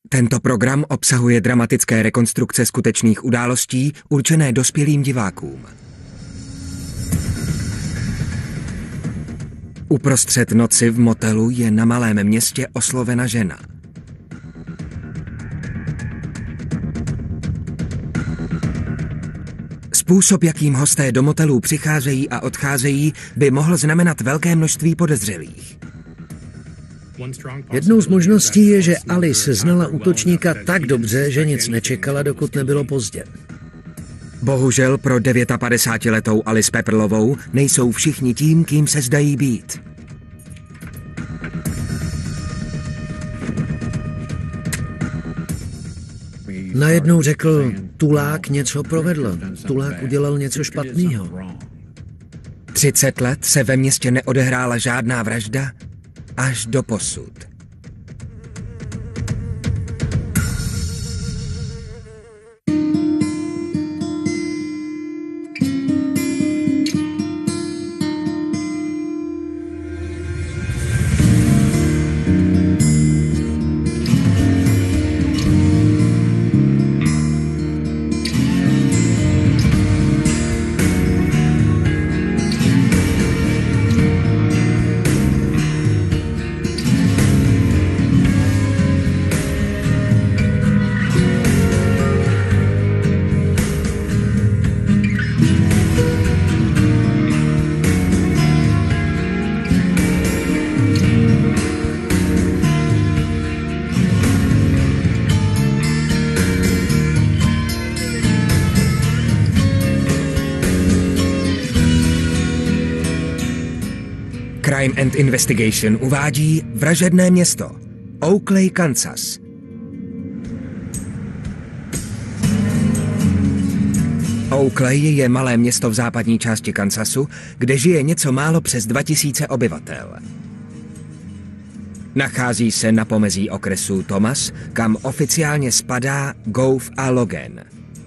Tento program obsahuje dramatické rekonstrukce skutečných událostí určené dospělým divákům. Uprostřed noci v motelu je na malém městě oslovena žena. Způsob, jakým hosté do motelů přicházejí a odcházejí, by mohl znamenat velké množství podezřelých. Jednou z možností je, že Alice znala útočníka tak dobře, že nic nečekala, dokud nebylo pozdě. Bohužel pro 59letou Alice Pepperlovou nejsou všichni tím, kým se zdají být. Najednou řekl, tulák něco provedl, tulák udělal něco špatného. 30 let se ve městě neodehrála žádná vražda až do posud. Crime and Investigation uvádí vražedné město Oakley, Kansas. Oakley je malé město v západní části Kansasu, kde žije něco málo přes 2000 obyvatel. Nachází se na pomezí okresu Thomas, kam oficiálně spadá Gove a Logan.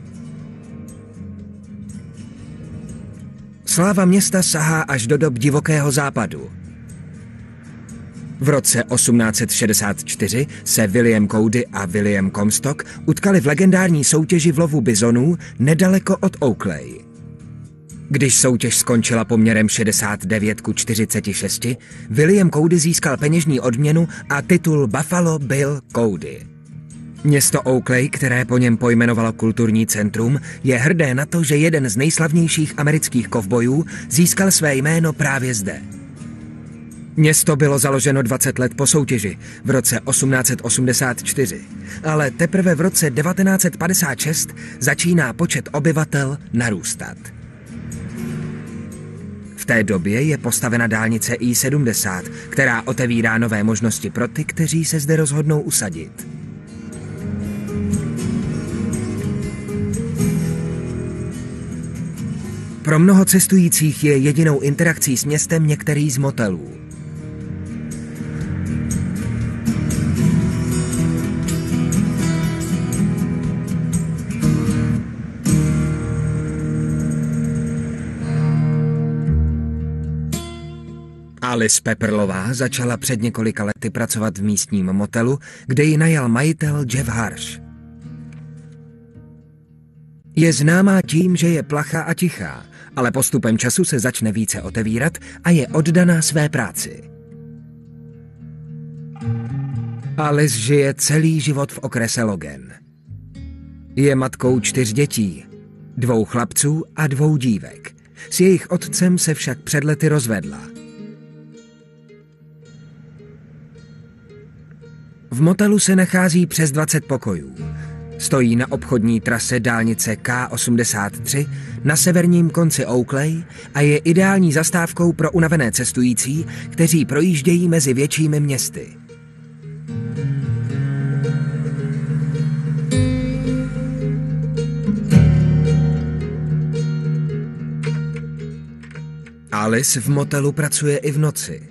Sláva města sahá až do dob divokého západu. V roce 1864 se William Cody a William Comstock utkali v legendární soutěži v lovu bizonů nedaleko od Oakley. Když soutěž skončila poměrem 69:46, William Cody získal peněžní odměnu a titul Buffalo Bill Cody. Město Oakley, které po něm pojmenovalo kulturní centrum, je hrdé na to, že jeden z nejslavnějších amerických kovbojů získal své jméno právě zde. Město bylo založeno 20 let po soutěži, v roce 1884, ale teprve v roce 1956 začíná počet obyvatel narůstat. V té době je postavena dálnice I-70, která otevírá nové možnosti pro ty, kteří se zde rozhodnou usadit. Pro mnoho cestujících je jedinou interakcí s městem některý z motelů. Alice Pepperlová začala před několika lety pracovat v místním motelu, kde ji najal majitel Jeff Harsh. Je známá tím, že je plachá a tichá, ale postupem času se začne více otevírat a je oddaná své práci. Alice žije celý život v okrese Logan. Je matkou 4 dětí, 2 chlapců a 2 dívek. S jejich otcem se však před lety rozvedla. V motelu se nachází přes 20 pokojů. Stojí na obchodní trase dálnice K83 na severním konci Oakley a je ideální zastávkou pro unavené cestující, kteří projíždějí mezi většími městy. Alice v motelu pracuje i v noci.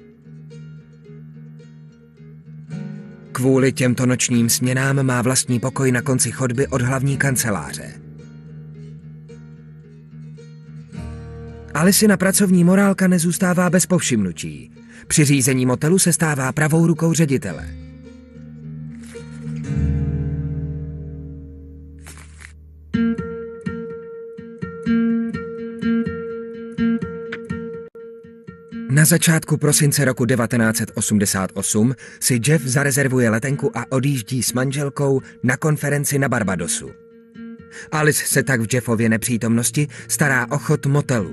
Kvůli těmto nočním směnám má vlastní pokoj na konci chodby od hlavní kanceláře. Alicina pracovní morálka nezůstává bez povšimnutí. Při řízení motelu se stává pravou rukou ředitele. Na začátku prosince roku 1988 si Jeff zarezervuje letenku a odjíždí s manželkou na konferenci na Barbadosu. Alice se tak v Jeffově nepřítomnosti stará o chod motelu.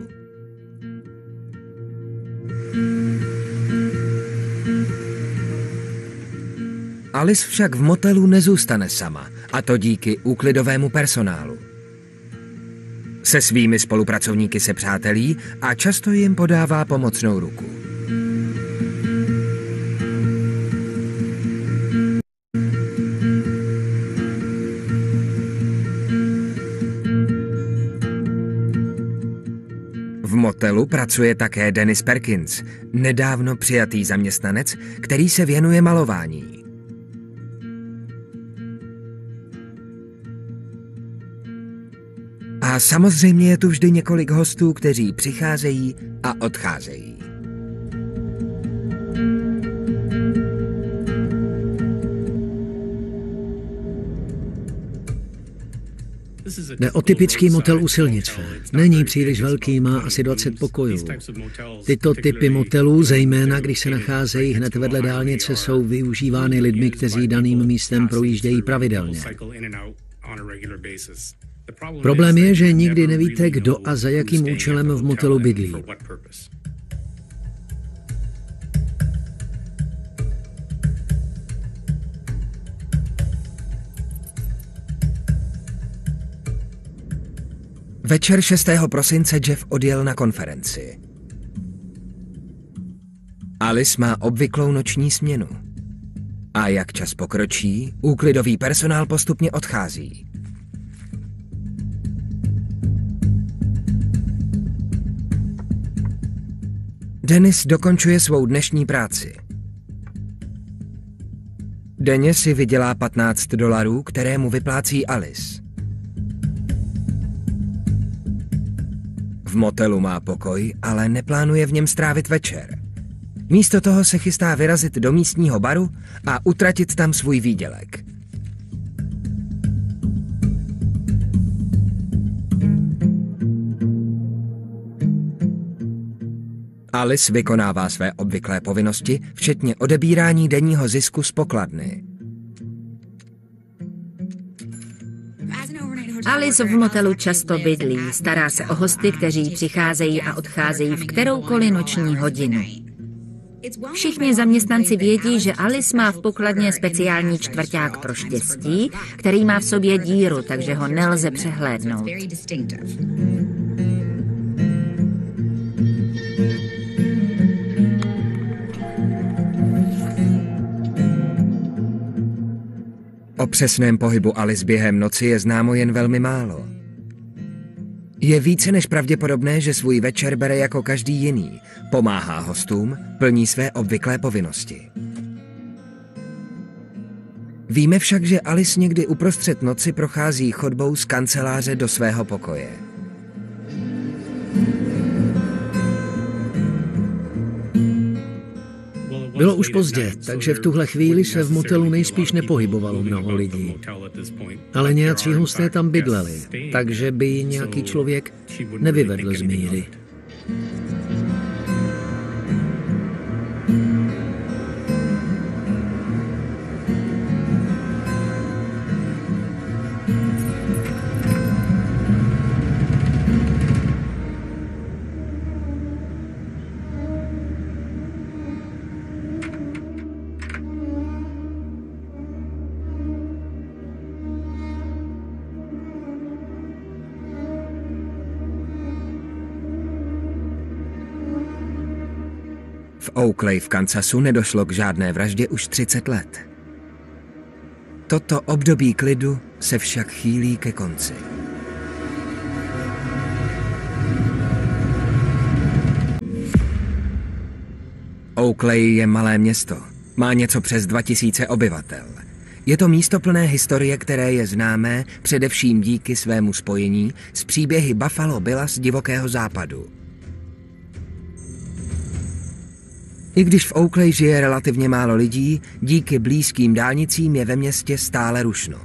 Alice však v motelu nezůstane sama, a to díky úklidovému personálu. Se svými spolupracovníky se přátelí a často jim podává pomocnou ruku. V motelu pracuje také Dennis Perkins, nedávno přijatý zaměstnanec, který se věnuje malování. A samozřejmě je tu vždy několik hostů, kteří přicházejí a odcházejí. Jde o typický motel u silnice. Není příliš velký, má asi 20 pokojů. Tyto typy motelů, zejména když se nacházejí hned vedle dálnice, jsou využívány lidmi, kteří daným místem projíždějí pravidelně. Problém je, že nikdy nevíte, kdo a za jakým účelem v motelu bydlí. Večer 6. prosince Jeff odjel na konferenci. Alice má obvyklou noční směnu. A jak čas pokročí, úklidový personál postupně odchází. Dennis dokončuje svou dnešní práci. Denně si vydělá $15, které mu vyplácí Alice. V motelu má pokoj, ale neplánuje v něm strávit večer. Místo toho se chystá vyrazit do místního baru a utratit tam svůj výdělek. Alice vykonává své obvyklé povinnosti, včetně odebírání denního zisku z pokladny. Alice v motelu často bydlí, stará se o hosty, kteří přicházejí a odcházejí v kteroukoliv noční hodinu. Všichni zaměstnanci vědí, že Alice má v pokladně speciální čtvrťák pro štěstí, který má v sobě díru, takže ho nelze přehlédnout. O přesném pohybu Alice během noci je známo jen velmi málo. Je více než pravděpodobné, že svůj večer bere jako každý jiný, pomáhá hostům, plní své obvyklé povinnosti. Víme však, že Alice někdy uprostřed noci prochází chodbou z kanceláře do svého pokoje. Bylo už pozdě, takže v tuhle chvíli se v motelu nejspíš nepohybovalo mnoho lidí. Ale nějací hosté tam bydleli, takže by ji nějaký člověk nevyvedl z míry. V Oakley v Kansasu nedošlo k žádné vraždě už 30 let. Toto období klidu se však chýlí ke konci. Oakley je malé město. Má něco přes 2000 obyvatel. Je to místo plné historie, které je známé především díky svému spojení s příběhy Buffalo Billa z divokého západu. I když v Oakley žije relativně málo lidí, díky blízkým dálnicím je ve městě stále rušno.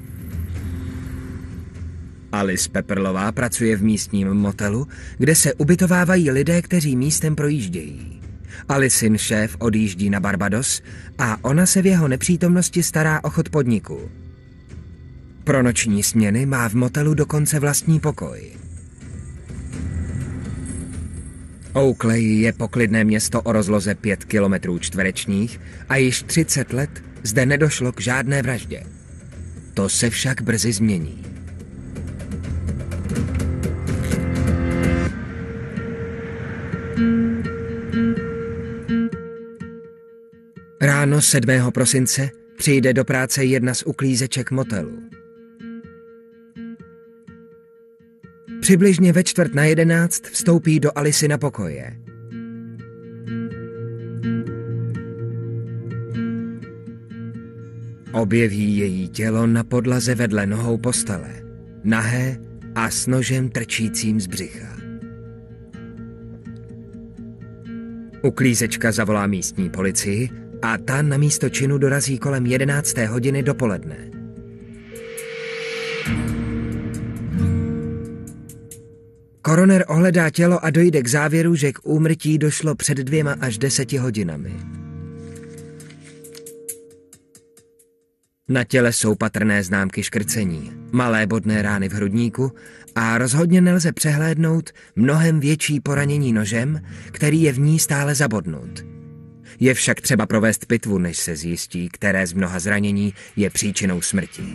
Alice Pepperlová pracuje v místním motelu, kde se ubytovávají lidé, kteří místem projíždějí. Alicyn šéf odjíždí na Barbados a ona se v jeho nepřítomnosti stará o chod podniku. Pro noční směny má v motelu dokonce vlastní pokoj. Oakley je poklidné město o rozloze 5 kilometrů čtverečních a již 30 let zde nedošlo k žádné vraždě. To se však brzy změní. Ráno 7. prosince přijde do práce jedna z uklízeček motelu. Přibližně ve 10:45 vstoupí do Alicyna pokoje. Objeví její tělo na podlaze vedle nohou postele, nahé a s nožem trčícím z břicha. Uklízečka zavolá místní policii a ta na místo činu dorazí kolem 11. hodiny dopoledne. Koroner ohledá tělo a dojde k závěru, že k úmrtí došlo před 2 až 10 hodinami. Na těle jsou patrné známky škrcení, malé bodné rány v hrudníku a rozhodně nelze přehlédnout mnohem větší poranění nožem, který je v ní stále zabodnut. Je však třeba provést pitvu, než se zjistí, které z mnoha zranění je příčinou smrti.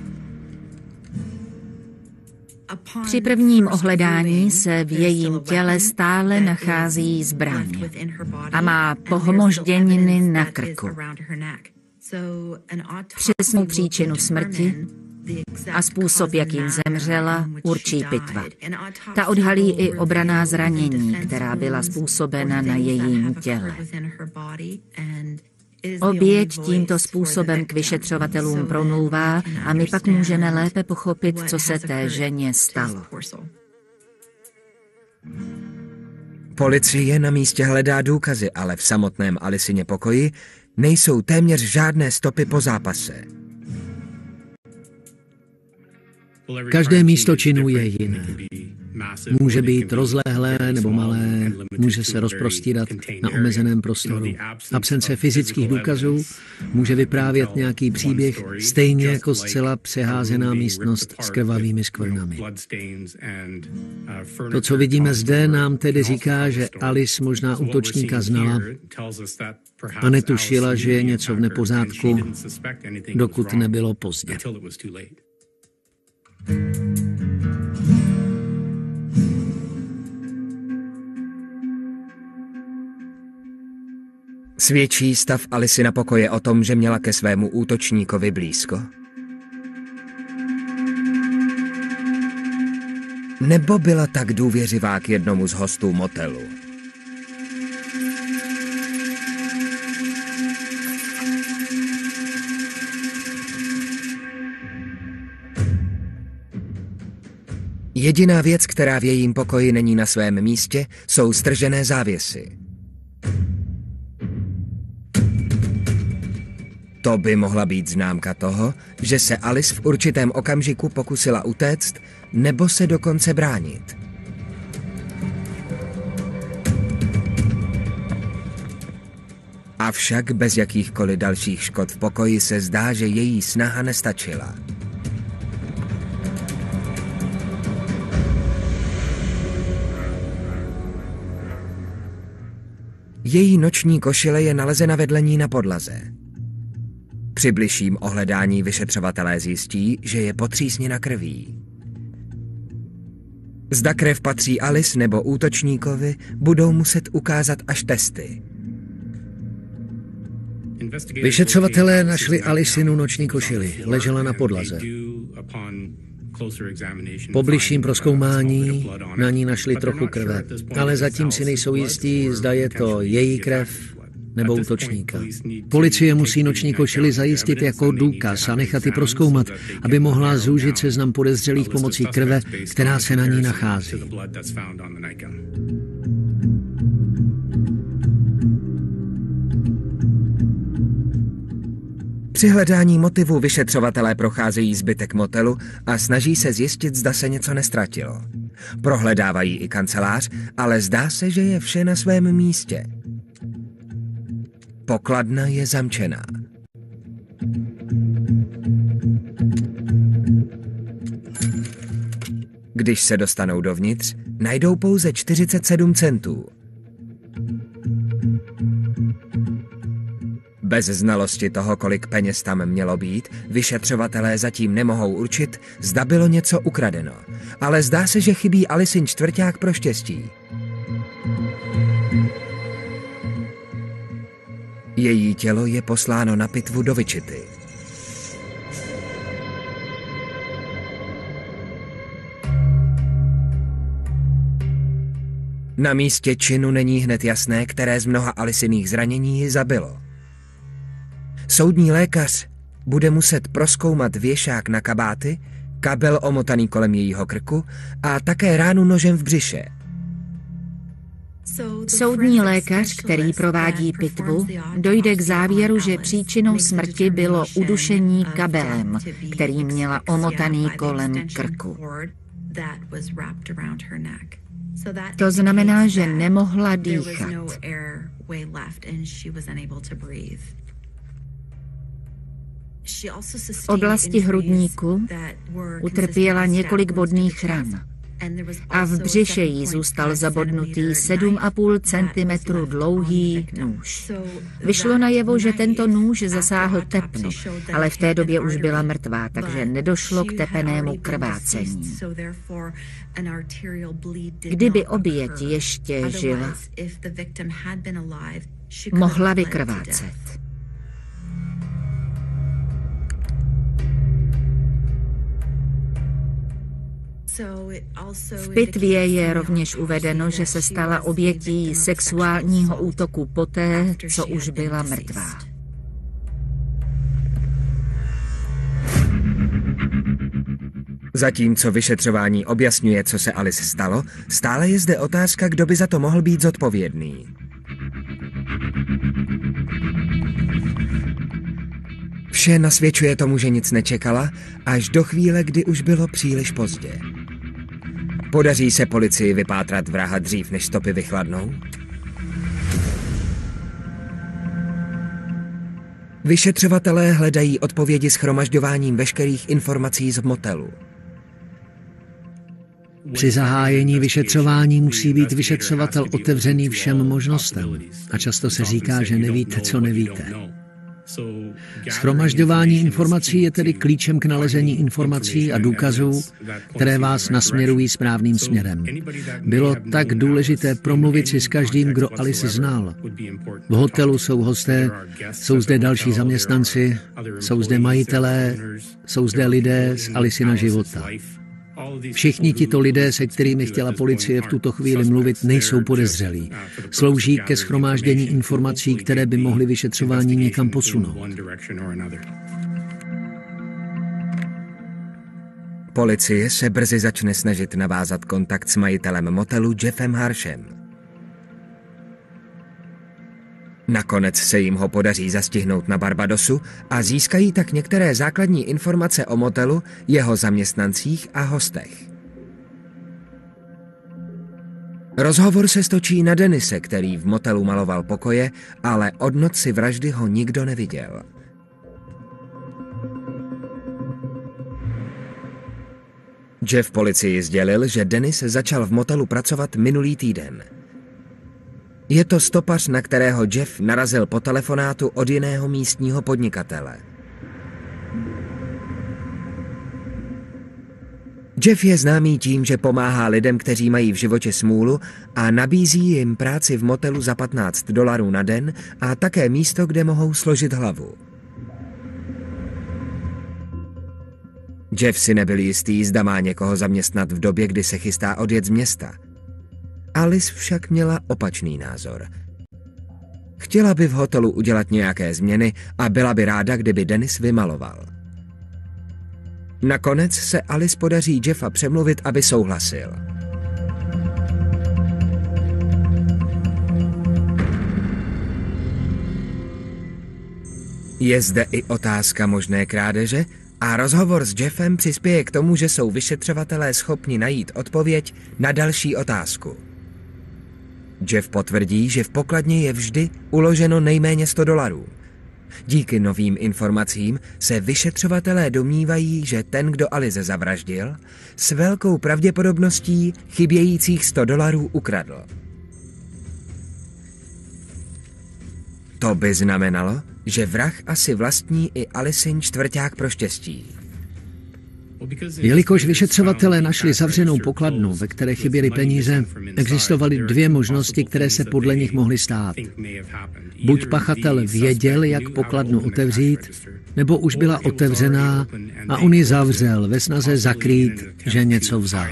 Při prvním ohledání se v jejím těle stále nachází zbraň a má pohmožděniny na krku. Přesnou příčinu smrti a způsob, jakým zemřela, určí pitva. Ta odhalí i obranná zranění, která byla způsobena na jejím těle. Oběť tímto způsobem k vyšetřovatelům promlouvá a my pak můžeme lépe pochopit, co se té ženě stalo. Policie na místě hledá důkazy, ale v samotném Alicyně pokoji nejsou téměř žádné stopy po zápase. Každé místo činu je jiné. Může být rozlehlé nebo malé, může se rozprostírat na omezeném prostoru. Absence fyzických důkazů může vyprávět nějaký příběh, stejně jako zcela přeházená místnost s krvavými skvrnami. To, co vidíme zde, nám tedy říká, že Alice možná útočníka znala a netušila, že je něco v nepořádku, dokud nebylo pozdě. Svědčí stav Alicyna pokoje o tom, že měla ke svému útočníkovi blízko? Nebo byla tak důvěřivá k jednomu z hostů motelu? Jediná věc, která v jejím pokoji není na svém místě, jsou stržené závěsy. To by mohla být známka toho, že se Alice v určitém okamžiku pokusila utéct nebo se dokonce bránit. Avšak bez jakýchkoliv dalších škod v pokoji se zdá, že její snaha nestačila. Její noční košile je nalezena vedle ní na podlaze. Při bližším ohledání vyšetřovatelé zjistí, že je potřísněna krví. Zda krev patří Alice nebo útočníkovi, budou muset ukázat až testy. Vyšetřovatelé našli Alicynu noční košili, ležela na podlaze. Po bližším prozkoumání na ní našli trochu krve, ale zatím si nejsou jistí, zda je to její krev nebo útočníka. Policie musí noční košili zajistit jako důkaz a nechat ji prozkoumat, aby mohla zúžit seznam podezřelých pomocí krve, která se na ní nachází. Při hledání motivu vyšetřovatelé procházejí zbytek motelu a snaží se zjistit, zda se něco nestratilo. Prohledávají i kancelář, ale zdá se, že je vše na svém místě. Pokladna je zamčená. Když se dostanou dovnitř, najdou pouze 47 centů. Bez znalosti toho, kolik peněz tam mělo být, vyšetřovatelé zatím nemohou určit, zda bylo něco ukradeno. Ale zdá se, že chybí Alicyn čtvrťák pro štěstí. Její tělo je posláno na pitvu do Wichity. Na místě činu není hned jasné, které z mnoha Alicyných zranění ji zabilo. Soudní lékař bude muset prozkoumat věšák na kabáty, kabel omotaný kolem jejího krku a také ránu nožem v břiše. Soudní lékař, který provádí pitvu, dojde k závěru, že příčinou smrti bylo udušení kabelem, který měla omotaný kolem krku. To znamená, že nemohla dýchat. V oblasti hrudníku utrpěla několik bodných ran a v břiše jí zůstal zabodnutý 7,5 cm dlouhý nůž. Vyšlo najevo, že tento nůž zasáhl tepno, ale v té době už byla mrtvá, takže nedošlo k tepenému krvácení. Kdyby oběť ještě žila, mohla vykrvácet. V pitvě je rovněž uvedeno, že se stala obětí sexuálního útoku poté, co už byla mrtvá. Zatímco vyšetřování objasňuje, co se Alice stalo, stále je zde otázka, kdo by za to mohl být zodpovědný. Vše nasvědčuje tomu, že nic nečekala, až do chvíle, kdy už bylo příliš pozdě. Podaří se policii vypátrat vraha dřív, než stopy vychladnou? Vyšetřovatelé hledají odpovědi shromažďováním veškerých informací z motelu. Při zahájení vyšetřování musí být vyšetřovatel otevřený všem možnostem. A často se říká, že nevíte, co nevíte. Shromažďování informací je tedy klíčem k nalezení informací a důkazů, které vás nasměrují správným směrem. Bylo tak důležité promluvit si s každým, kdo Alice znal. V hotelu jsou hosté, jsou zde další zaměstnanci, jsou zde majitelé, jsou zde lidé z Alicyna života. Všichni tito lidé, se kterými chtěla policie v tuto chvíli mluvit, nejsou podezřelí. Slouží ke shromáždění informací, které by mohly vyšetřování někam posunout. Policie se brzy začne snažit navázat kontakt s majitelem motelu Jeffem Harshem. Nakonec se jim ho podaří zastihnout na Barbadosu a získají tak některé základní informace o motelu, jeho zaměstnancích a hostech. Rozhovor se stočí na Denise, který v motelu maloval pokoje, ale od noci vraždy ho nikdo neviděl. Jeff policii sdělil, že Dennis začal v motelu pracovat minulý týden. Je to stopař, na kterého Jeff narazil po telefonátu od jiného místního podnikatele. Jeff je známý tím, že pomáhá lidem, kteří mají v životě smůlu a nabízí jim práci v motelu za $15 na den a také místo, kde mohou složit hlavu. Jeff si nebyl jistý, zda má někoho zaměstnat v době, kdy se chystá odjet z města. Alice však měla opačný názor. Chtěla by v hotelu udělat nějaké změny a byla by ráda, kdyby Dennis vymaloval. Nakonec se Alice podaří Jeffa přemluvit, aby souhlasil. Je zde i otázka možné krádeže a rozhovor s Jeffem přispěje k tomu, že jsou vyšetřovatelé schopni najít odpověď na další otázku. Jeff potvrdí, že v pokladně je vždy uloženo nejméně $100. Díky novým informacím se vyšetřovatelé domnívají, že ten, kdo Alice zavraždil, s velkou pravděpodobností chybějících $100 ukradl. To by znamenalo, že vrah asi vlastní i Alicin čtvrťák pro štěstí. Jelikož vyšetřovatelé našli zavřenou pokladnu, ve které chyběly peníze, existovaly dvě možnosti, které se podle nich mohly stát. Buď pachatel věděl, jak pokladnu otevřít, nebo už byla otevřená a on ji zavřel ve snaze zakrýt, že něco vzal.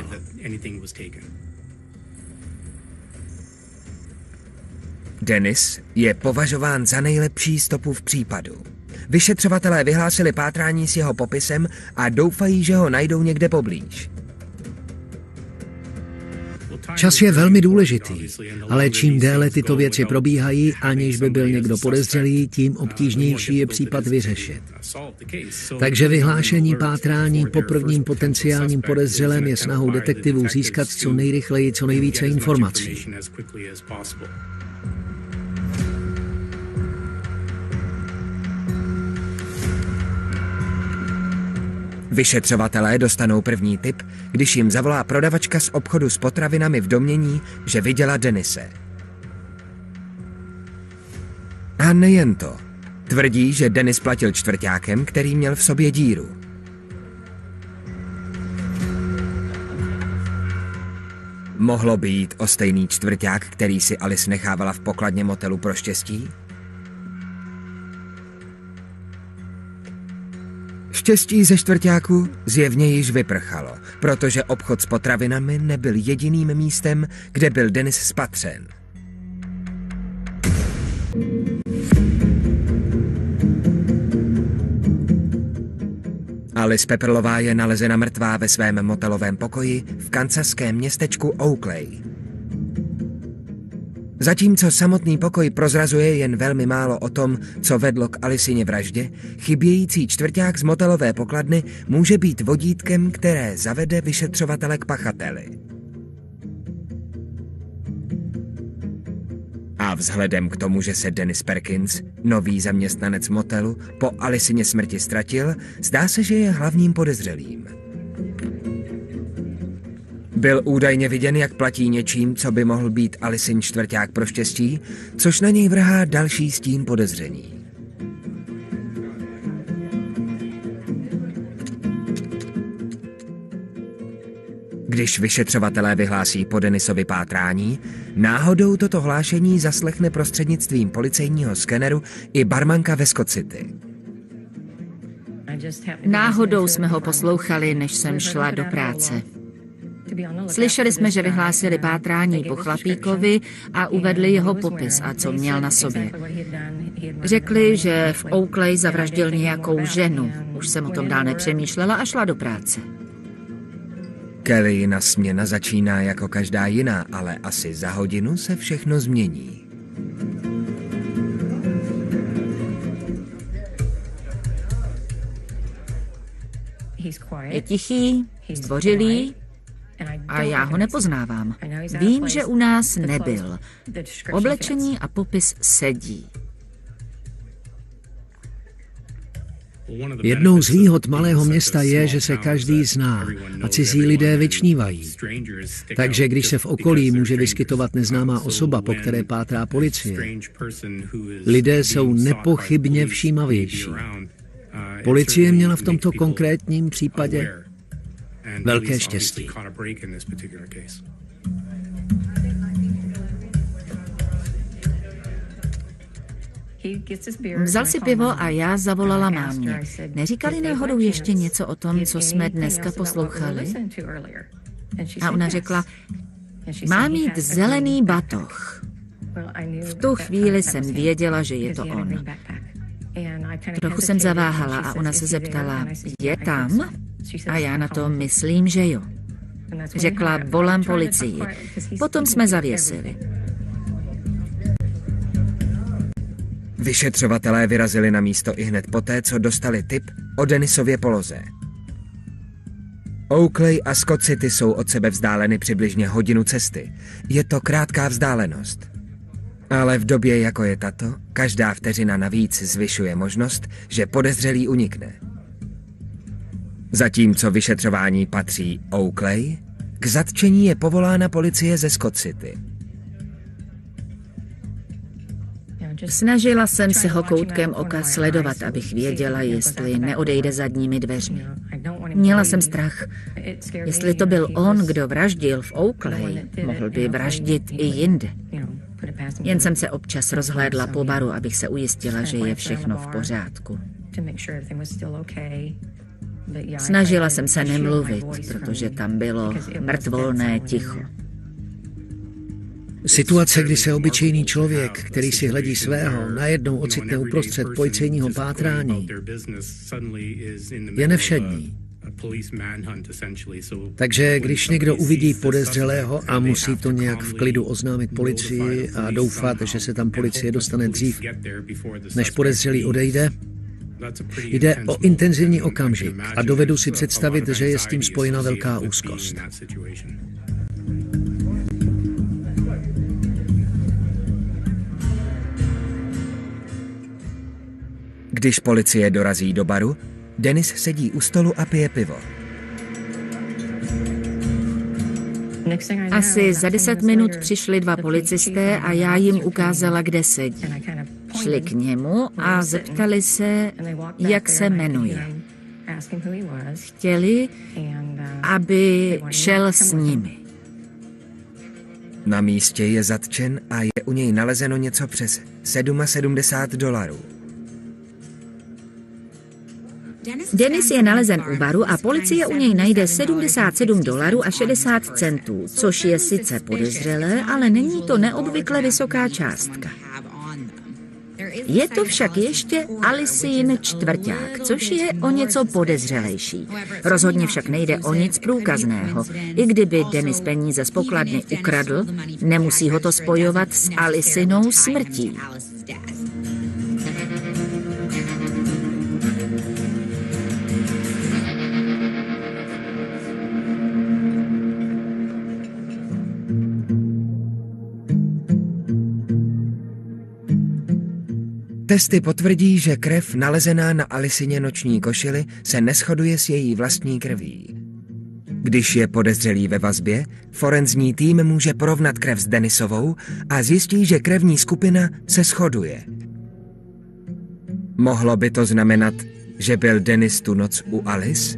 Dennis je považován za nejlepší stopu v případu. Vyšetřovatelé vyhlásili pátrání s jeho popisem a doufají, že ho najdou někde poblíž. Čas je velmi důležitý, ale čím déle tyto věci probíhají, aniž by byl někdo podezřelý, tím obtížnější je případ vyřešit. Takže vyhlášení pátrání po prvním potenciálním podezřelém je snahou detektivů získat co nejrychleji co nejvíce informací. Vyšetřovatelé dostanou první tip, když jim zavolá prodavačka z obchodu s potravinami v domnění, že viděla Dennise. A nejen to. Tvrdí, že Dennis platil čtvrťákem, který měl v sobě díru. Mohlo by jít o stejný čtvrťák, který si Alice nechávala v pokladně motelu pro štěstí? Štěstí ze čtvrťáku zjevně již vyprchalo, protože obchod s potravinami nebyl jediným místem, kde byl Dennis spatřen. Alice Pepperlová je nalezena mrtvá ve svém motelovém pokoji v kansaském městečku Oakley. Zatímco samotný pokoj prozrazuje jen velmi málo o tom, co vedlo k Alicině vraždě, chybějící čtvrťák z motelové pokladny může být vodítkem, které zavede vyšetřovatele k pachateli. A vzhledem k tomu, že se Dennis Perkins, nový zaměstnanec motelu, po Alicině smrti ztratil, zdá se, že je hlavním podezřelým. Byl údajně viděn, jak platí něčím, co by mohl být Alicin čtvrťák pro štěstí, což na něj vrhá další stín podezření. Když vyšetřovatelé vyhlásí po Dennisovi pátrání, náhodou toto hlášení zaslechne prostřednictvím policejního skeneru i barmanka ve Scott City. Náhodou jsme ho poslouchali, než jsem šla do práce. Slyšeli jsme, že vyhlásili pátrání po chlapíkovi a uvedli jeho popis a co měl na sobě. Řekli, že v Oakley zavraždil nějakou ženu. Už jsem o tom dál nepřemýšlela a šla do práce. Kellyina směna začíná jako každá jiná, ale asi za hodinu se všechno změní. Je tichý, zdvořilý a já ho nepoznávám. Vím, že u nás nebyl. Oblečení a popis sedí. Jednou z výhod malého města je, že se každý zná a cizí lidé vyčnívají. Takže když se v okolí může vyskytovat neznámá osoba, po které pátrá policie, lidé jsou nepochybně všímavější. Policie měla v tomto konkrétním případě velké štěstí. Vzal si pivo a já zavolala mámě. Neříkali náhodou ještě něco o tom, co jsme dneska poslouchali? A ona řekla, má mít zelený batoh. V tu chvíli jsem věděla, že je to on. Trochu jsem zaváhala a ona se zeptala, je tam? A já na to myslím, že jo. Řekla, volám policii. Potom jsme zavěsili. Vyšetřovatelé vyrazili na místo ihned poté, co dostali tip o Dennisově poloze. Oakley a Scott City jsou od sebe vzdáleny přibližně hodinu cesty. Je to krátká vzdálenost. Ale v době, jako je tato, každá vteřina navíc zvyšuje možnost, že podezřelý unikne. Zatímco vyšetřování patří Oakley, k zatčení je povolána policie ze Scott City. Snažila jsem se ho koutkem oka sledovat, abych věděla, jestli neodejde zadními dveřmi. Měla jsem strach. Jestli to byl on, kdo vraždil v Oakley, mohl by vraždit i jinde. Jen jsem se občas rozhlédla po baru, abych se ujistila, že je všechno v pořádku. Snažila jsem se nemluvit, protože tam bylo mrtvolné ticho. Situace, kdy se obyčejný člověk, který si hledí svého, najednou ocitne uprostřed policejního pátrání, je nevšední. Takže když někdo uvidí podezřelého a musí to nějak v klidu oznámit policii a doufat, že se tam policie dostane dřív, než podezřelý odejde, jde o intenzivní okamžik a dovedu si představit, že je s tím spojena velká úzkost. Když policie dorazí do baru, Dennis sedí u stolu a pije pivo. Asi za 10 minut přišli 2 policisté a já jim ukázala, kde sedí. Šli k němu a zeptali se, jak se jmenuje. Chtěli, aby šel s nimi. Na místě je zatčen a je u něj nalezeno něco přes $77. Dennis je nalezen u baru a policie u něj najde $77.60, což je sice podezřelé, ale není to neobvykle vysoká částka. Je to však ještě Alicyn čtvrťák, což je o něco podezřelejší. Rozhodně však nejde o nic průkazného. I kdyby Dennis peníze z pokladny ukradl, nemusí ho to spojovat s Alicynou smrtí. Testy potvrdí, že krev nalezená na Alicyně noční košili se neshoduje s její vlastní krví. Když je podezřelý ve vazbě, forenzní tým může porovnat krev s Dennisovou a zjistí, že krevní skupina se shoduje. Mohlo by to znamenat, že byl Dennis tu noc u Alice?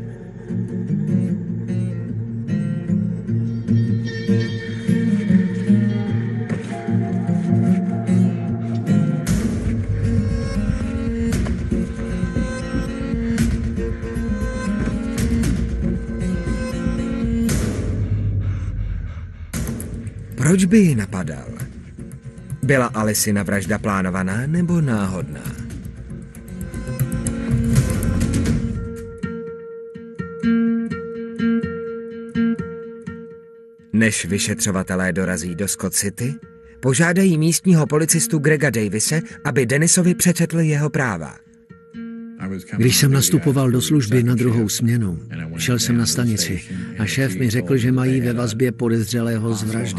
Proč by ji napadal? Byla Alicyna vražda plánovaná nebo náhodná? Než vyšetřovatelé dorazí do Scott City, požádají místního policistu Grega Davise, aby Dennisovi přečetl jeho práva. Když jsem nastupoval do služby na druhou směnu, šel jsem na stanici a šéf mi řekl, že mají ve vazbě podezřelého z vraždy.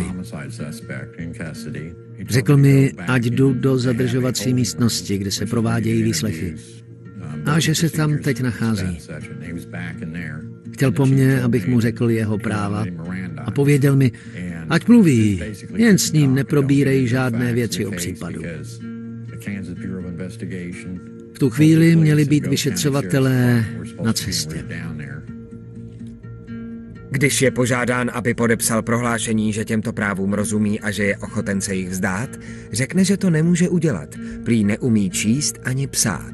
Řekl mi, ať jdu do zadržovací místnosti, kde se provádějí výslechy. A že se tam teď nachází. Chtěl po mně, abych mu řekl jeho práva a pověděl mi, ať mluví, jen s ním neprobírej žádné věci o případu. V tu chvíli měli být vyšetřovatelé na cestě. Když je požádán, aby podepsal prohlášení, že těmto právům rozumí a že je ochoten se jich vzdát, řekne, že to nemůže udělat, prý neumí číst ani psát.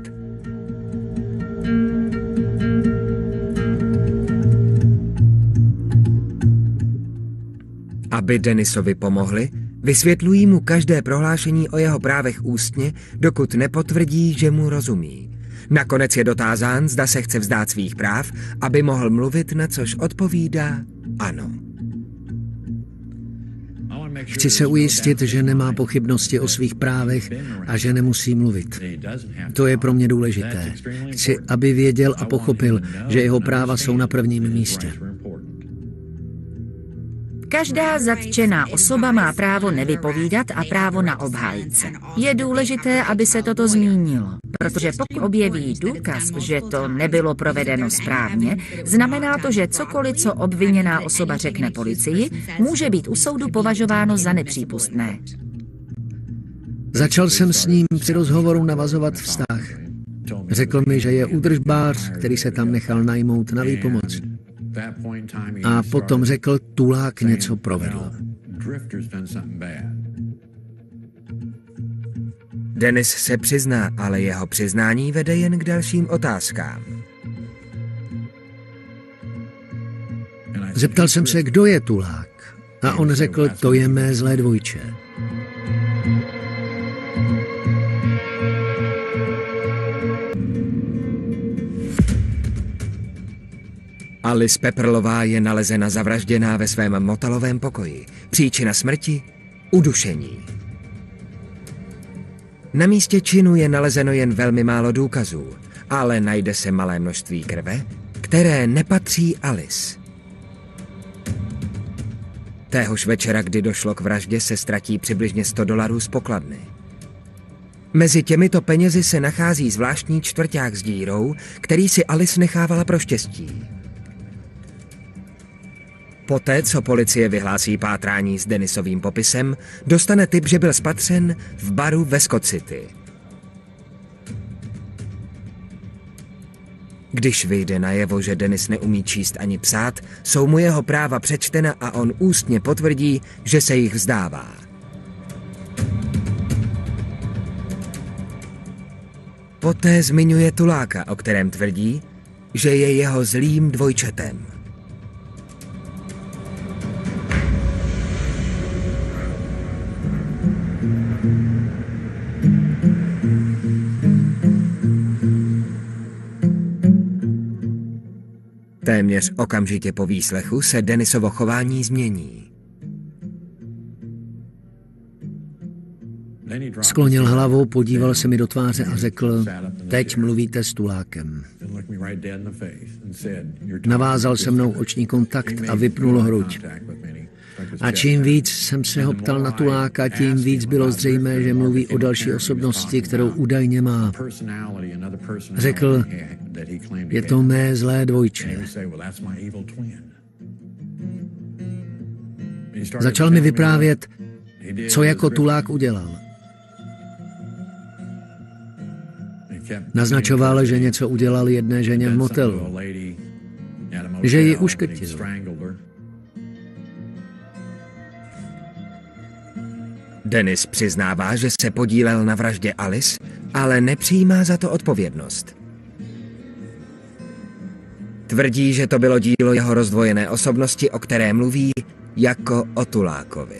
Aby Dennisovi pomohli, vysvětlují mu každé prohlášení o jeho právech ústně, dokud nepotvrdí, že mu rozumí. Nakonec je dotázán, zda se chce vzdát svých práv, aby mohl mluvit, na což odpovídá ano. Chci se ujistit, že nemá pochybnosti o svých právech a že nemusí mluvit. To je pro mě důležité. Chci, aby věděl a pochopil, že jeho práva jsou na prvním místě. Každá zatčená osoba má právo nevypovídat a právo na obhájce. Je důležité, aby se toto zmínilo, protože pokud objeví důkaz, že to nebylo provedeno správně, znamená to, že cokoliv, co obviněná osoba řekne policii, může být u soudu považováno za nepřípustné. Začal jsem s ním při rozhovoru navazovat vztah. Řekl mi, že je údržbář, který se tam nechal najmout na výpomoc. A potom řekl, tulák něco provedl. Dennis se přizná, ale jeho přiznání vede jen k dalším otázkám. Zeptal jsem se, kdo je tulák. A on řekl, to je mé zlé dvojče. Alice Pepperlová je nalezena zavražděná ve svém motelovém pokoji. Příčina smrti? Udušení. Na místě činu je nalezeno jen velmi málo důkazů, ale najde se malé množství krve, které nepatří Alice. Téhož večera, kdy došlo k vraždě, se ztratí přibližně $100 z pokladny. Mezi těmito penězi se nachází zvláštní čtvrťák s dírou, který si Alice nechávala pro štěstí. Poté, co policie vyhlásí pátrání s Dennisovým popisem, dostane tip, že byl spatřen v baru ve Scott City. Když vyjde najevo, že Dennis neumí číst ani psát, jsou mu jeho práva přečtena a on ústně potvrdí, že se jich vzdává. Poté zmiňuje tuláka, o kterém tvrdí, že je jeho zlým dvojčetem. Téměř okamžitě po výslechu se Dennisovo chování změní. Sklonil hlavu, podíval se mi do tváře a řekl, teď mluvíte s tulákem. Navázal se mnou oční kontakt a vypnul hruď. A čím víc jsem se ho ptal na tuláka, tím víc bylo zřejmé, že mluví o další osobnosti, kterou údajně má. Řekl, je to mé zlé dvojče. Začal mi vyprávět, co jako tulák udělal. Naznačoval, že něco udělal jedné ženě v motelu. Že ji uškrtil. Dennis přiznává, že se podílel na vraždě Alice, ale nepřijímá za to odpovědnost. Tvrdí, že to bylo dílo jeho rozdvojené osobnosti, o které mluví jako o tulákovi.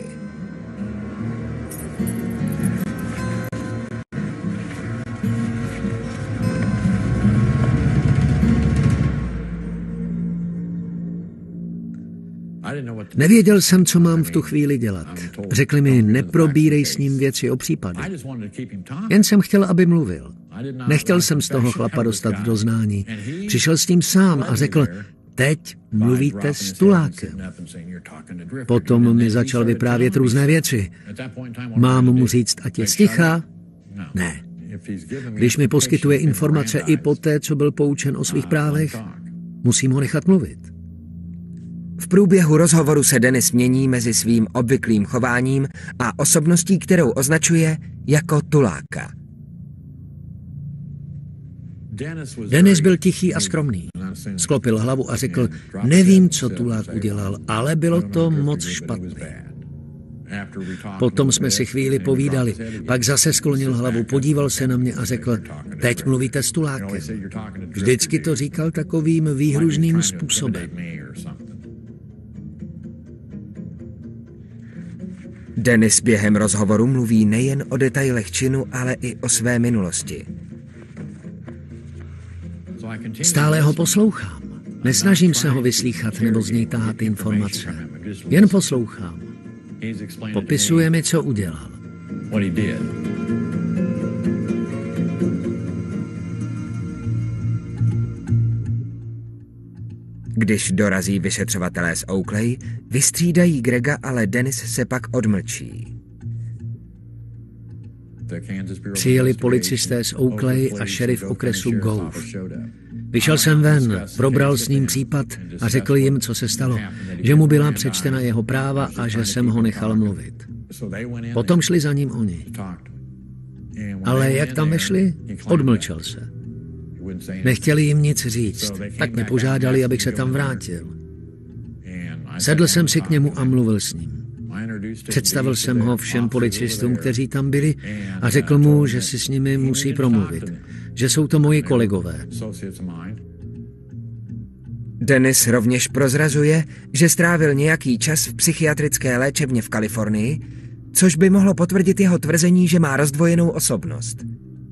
Nevěděl jsem, co mám v tu chvíli dělat. Řekli mi, neprobírej s ním věci o případu. Jen jsem chtěl, aby mluvil. Nechtěl jsem z toho chlapa dostat do znání. Přišel s tím sám a řekl, teď mluvíte s tulákem. Potom mi začal vyprávět různé věci. Mám mu říct, ať je sticha? Ne. Když mi poskytuje informace i po té, co byl poučen o svých právech, musím ho nechat mluvit. V průběhu rozhovoru se Dennis mění mezi svým obvyklým chováním a osobností, kterou označuje jako tuláka. Dennis byl tichý a skromný. Sklopil hlavu a řekl, nevím, co tulák udělal, ale bylo to moc špatné. Potom jsme si chvíli povídali, pak zase sklonil hlavu, podíval se na mě a řekl, teď mluvíte s tulákem. Vždycky to říkal takovým výhružným způsobem. Dennis během rozhovoru mluví nejen o detailech činu, ale i o své minulosti. Stále ho poslouchám. Nesnažím se ho vyslýchat nebo z něj tahat informace. Jen poslouchám. Popisuje mi, co udělal. Když dorazí vyšetřovatelé z Oakley, vystřídají Grega, ale Dennis se pak odmlčí. Přijeli policisté z Oakley a šerif okresu Gove. Vyšel jsem ven, probral s ním případ a řekl jim, co se stalo, že mu byla přečtena jeho práva a že jsem ho nechal mluvit. Potom šli za ním oni. Ale jak tam vešli, odmlčel se. Nechtěli jim nic říct, tak mě požádali, abych se tam vrátil. Sedl jsem si k němu a mluvil s ním. Představil jsem ho všem policistům, kteří tam byli, a řekl mu, že si s nimi musí promluvit, že jsou to moji kolegové. Dennis rovněž prozrazuje, že strávil nějaký čas v psychiatrické léčebně v Kalifornii, což by mohlo potvrdit jeho tvrzení, že má rozdvojenou osobnost.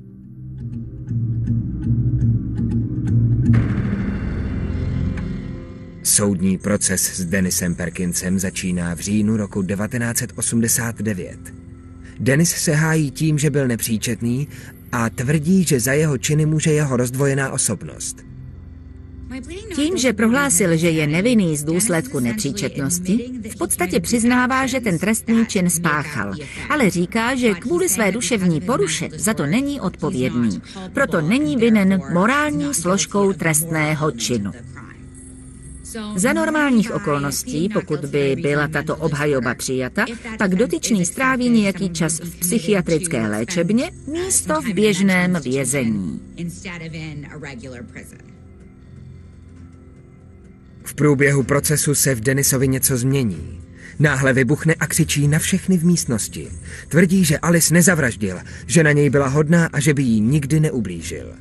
Soudní proces s Dennisem Perkinsem začíná v říjnu roku 1989. Dennis se hájí tím, že byl nepříčetný a tvrdí, že za jeho činy může jeho rozdvojená osobnost. Tím, že prohlásil, že je nevinný z důsledku nepříčetnosti, v podstatě přiznává, že ten trestný čin spáchal, ale říká, že kvůli své duševní poruše za to není odpovědný. Proto není vinen morální složkou trestného činu. Za normálních okolností, pokud by byla tato obhajoba přijata, pak dotyčný stráví nějaký čas v psychiatrické léčebně místo v běžném vězení. V průběhu procesu se v Dennisovi něco změní. Náhle vybuchne a křičí na všechny v místnosti. Tvrdí, že Alice nezavraždil, že na něj byla hodná a že by jí nikdy neublížil.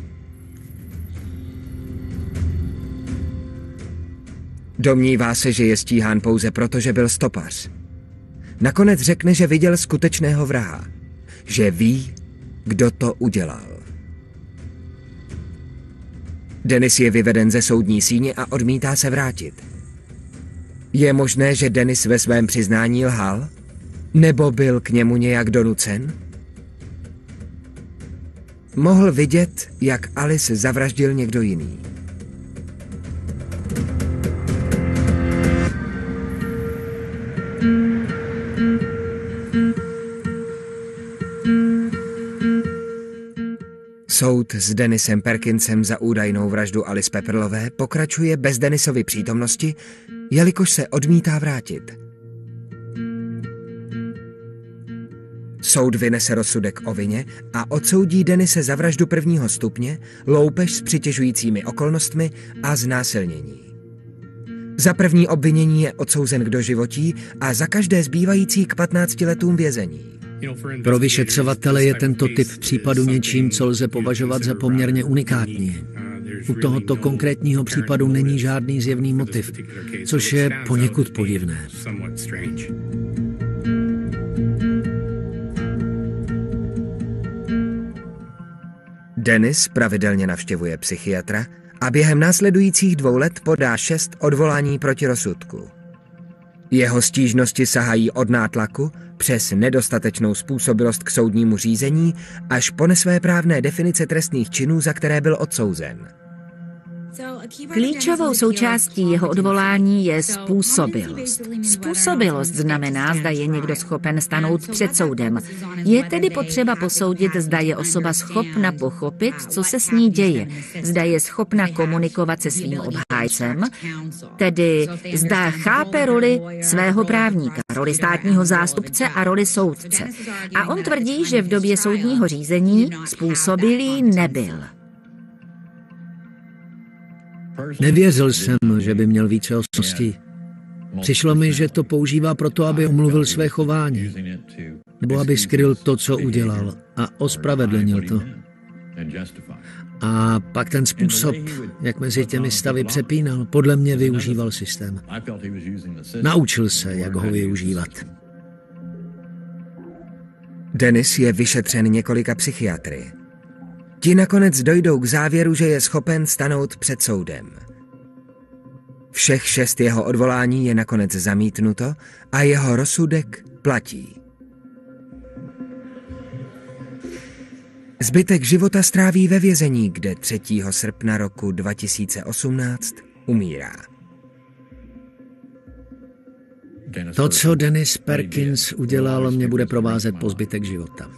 Domnívá se, že je stíhán pouze proto, že byl stopař. Nakonec řekne, že viděl skutečného vraha. Že ví, kdo to udělal. Dennis je vyveden ze soudní síně a odmítá se vrátit. Je možné, že Dennis ve svém přiznání lhal? Nebo byl k němu nějak donucen? Mohl vidět, jak Alice zavraždil někdo jiný. Soud s Dennisem Perkinsem za údajnou vraždu Alice Pepperlové pokračuje bez Dennisovy přítomnosti, jelikož se odmítá vrátit. Soud vynese rozsudek o vině a odsoudí Dennise za vraždu prvního stupně, loupež s přitěžujícími okolnostmi a znásilnění. Za první obvinění je odsouzen k doživotí a za každé zbývající k 15 letům vězení. Pro vyšetřovatele je tento typ případu něčím, co lze považovat za poměrně unikátní. U tohoto konkrétního případu není žádný zjevný motiv, což je poněkud podivné. Dennis pravidelně navštěvuje psychiatra a během následujících 2 let podá 6 odvolání proti rozsudku. Jeho stížnosti sahají od nátlaku přes nedostatečnou způsobilost k soudnímu řízení až po nesvéprávné definice trestných činů, za které byl odsouzen. Klíčovou součástí jeho odvolání je způsobilost. Způsobilost znamená, zda je někdo schopen stanout před soudem. Je tedy potřeba posoudit, zda je osoba schopna pochopit, co se s ní děje. Zda je schopna komunikovat se svým obhájcem, tedy zda chápe roli svého právníka, roli státního zástupce a roli soudce. A on tvrdí, že v době soudního řízení způsobilý nebyl. Nevěřil jsem, že by měl více osobností. Přišlo mi, že to používá proto, aby omluvil své chování, nebo aby skryl to, co udělal, a ospravedlnil to. A pak ten způsob, jak mezi těmi stavy přepínal, podle mě využíval systém. Naučil se, jak ho využívat. Dennis je vyšetřen několika psychiatry. Ti nakonec dojdou k závěru, že je schopen stanout před soudem. Všech 6 jeho odvolání je nakonec zamítnuto a jeho rozsudek platí. Zbytek života stráví ve vězení, kde 3. srpna roku 2018 umírá. To, co Dennis Perkins udělal, mě bude provázet po zbytek života.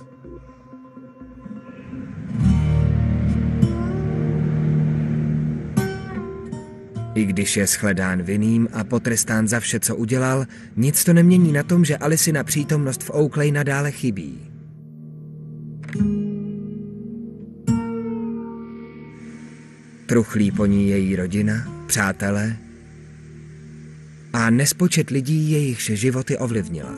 I když je shledán vinným a potrestán za vše, co udělal, nic to nemění na tom, že Alicina přítomnost v Oakley nadále chybí. Truchlí po ní její rodina, přátelé a nespočet lidí, jejichž životy ovlivnila.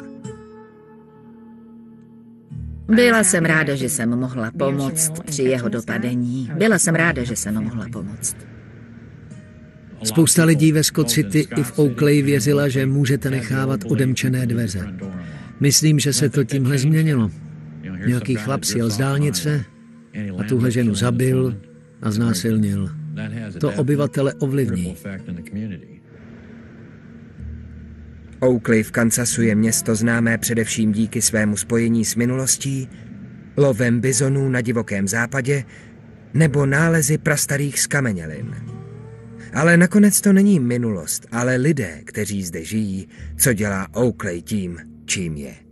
Byla jsem ráda, že jsem mohla pomoct při jeho dopadení. Byla jsem ráda, že jsem mohla pomoct. Spousta lidí ve Scott City i v Oakley věřila, že můžete nechávat odemčené dveře. Myslím, že se to tímhle změnilo. Nějaký chlap sjel z dálnice a tuhle ženu zabil a znásilnil. To obyvatele ovlivní. Oakley v Kansasu je město známé především díky svému spojení s minulostí, lovem bizonů na divokém západě nebo nálezy prastarých skamenělin. Ale nakonec to není minulost, ale lidé, kteří zde žijí, co dělá Oakley tím, čím je.